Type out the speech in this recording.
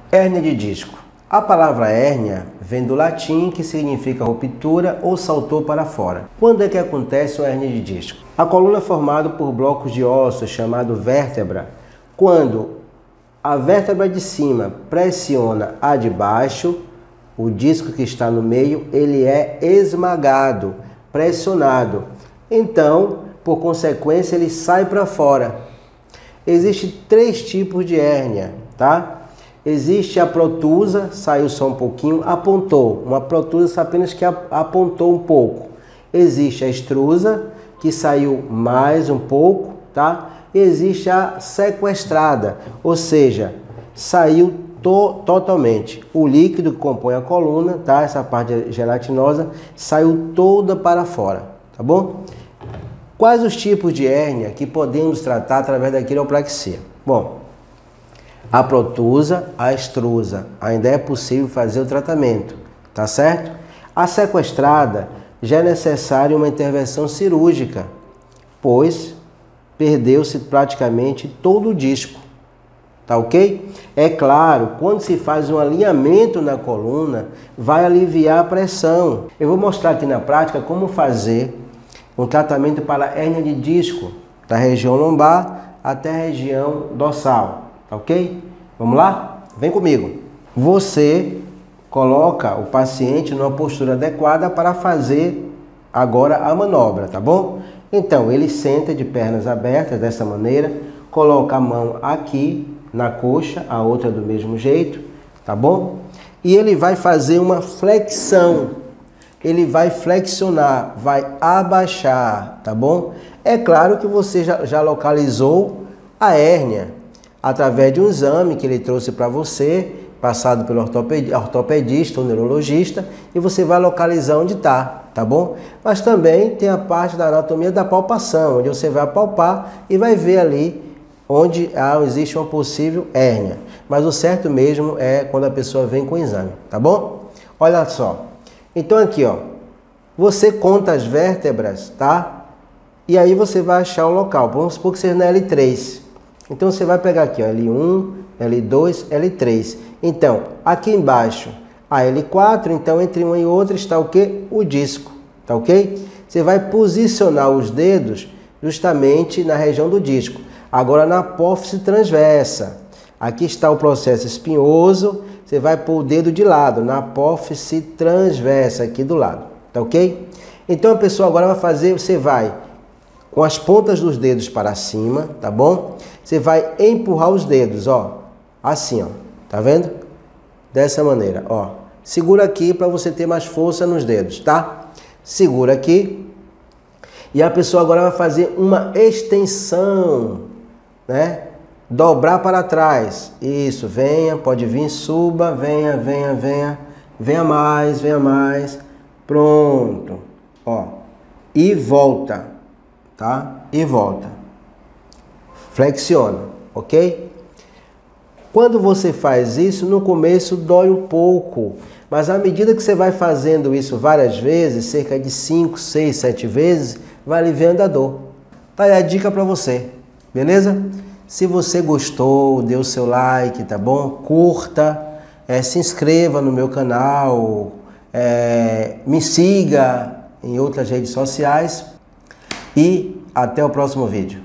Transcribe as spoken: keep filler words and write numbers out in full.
Hérnia de disco. A palavra hérnia vem do latim, que significa ruptura ou saltou para fora. Quando é que acontece uma hérnia de disco? A coluna é formada por blocos de ossos, chamado vértebra. Quando a vértebra de cima pressiona a de baixo, o disco que está no meio, ele é esmagado, pressionado. Então, por consequência, ele sai para fora. Existem três tipos de hérnia, tá? Existe a protusa, saiu só um pouquinho, apontou. Uma protusa apenas que apontou um pouco. Existe a extrusa, que saiu mais um pouco, tá? E existe a sequestrada, ou seja, saiu to totalmente. O líquido que compõe a coluna, tá? Essa parte gelatinosa, saiu toda para fora, tá bom? Quais os tipos de hérnia que podemos tratar através da quiropraxia? Bom, a protusa, a extrusa, ainda é possível fazer o tratamento, tá certo? A sequestrada já é necessária uma intervenção cirúrgica, pois perdeu-se praticamente todo o disco, tá ok? É claro, quando se faz um alinhamento na coluna, vai aliviar a pressão. Eu vou mostrar aqui na prática como fazer um tratamento para hérnia de disco, da região lombar até a região dorsal. Ok? Vamos lá? Vem comigo. Você coloca o paciente numa postura adequada para fazer agora a manobra, tá bom? Então, ele senta de pernas abertas dessa maneira, coloca a mão aqui na coxa, a outra do mesmo jeito, tá bom? E ele vai fazer uma flexão. Ele vai flexionar, vai abaixar, tá bom? É claro que você já, já localizou a hérnia através de um exame que ele trouxe para você, passado pelo ortopedista ou neurologista, e você vai localizar onde está, tá bom? Mas também tem a parte da anatomia da palpação, onde você vai palpar e vai ver ali onde ah, existe uma possível hérnia. Mas o certo mesmo é quando a pessoa vem com o exame, tá bom? Olha só. Então aqui, ó, você conta as vértebras, tá? E aí você vai achar o local. Vamos supor que seja na L três. Então você vai pegar aqui, ó, L um, L dois, L três. Então, aqui embaixo, a L quatro, então entre uma e outra está o quê? O disco, tá ok? Você vai posicionar os dedos justamente na região do disco. Agora na apófise transversa. Aqui está o processo espinhoso, você vai pôr o dedo de lado, na apófise transversa, aqui do lado, tá ok? Então a pessoa agora vai fazer, você vai com as pontas dos dedos para cima, tá bom? Você vai empurrar os dedos, ó, assim, ó, tá vendo? Dessa maneira, ó. Segura aqui para você ter mais força nos dedos, tá? Segura aqui. E a pessoa agora vai fazer uma extensão, né? Dobrar para trás. Isso, venha, pode vir, suba, venha, venha, venha. Venha mais, venha mais. Pronto, ó. E volta, tá? E volta. Flexiona, ok? Quando você faz isso, no começo dói um pouco, mas à medida que você vai fazendo isso várias vezes, cerca de cinco, seis, sete vezes, vai aliviando a dor. Tá aí a dica para você, beleza? Se você gostou, dê o seu like, tá bom? Curta, é, se inscreva no meu canal, é, me siga em outras redes sociais e até o próximo vídeo.